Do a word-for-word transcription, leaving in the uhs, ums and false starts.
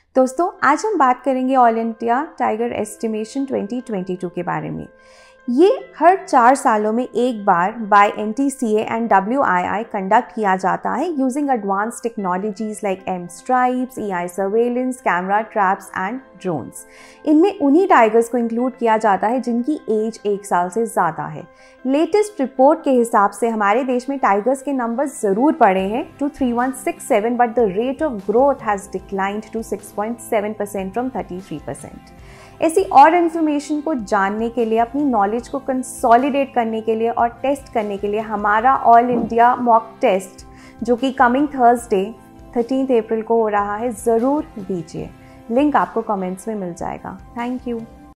दोस्तों आज हम बात करेंगे all India tiger estimation twenty twenty two के बारे में। ये हर चार सालों में एक बार by N T C A and W I I conduct किया जाता है using advance technologies like M stripes, E I surveillance, camera traps and drones. इनमें उन्हीं टाइगर्स को इंक्लूड किया जाता है जिनकी एज एक साल से ज़्यादा है। लेटेस्ट रिपोर्ट के हिसाब से हमारे देश में टाइगर्स के नंबर्स ज़रूर बढ़े हैं two three one six seven, but the rate of growth has declined to six point seven percent from thirty three percent. ऐसी और इन्फॉर्मेशन को जानने के लिए, अपनी नॉलेज को कंसोलिडेट करने के लिए और टेस्ट करने के लिए हमारा ऑल इंडिया मॉक टेस्ट जो कि कमिंग थर्सडे थर्टीन्थ अप्रैल को हो रहा है, ज़रूर दीजिए। लिंक आपको कमेंट्स में मिल जाएगा। Thank you.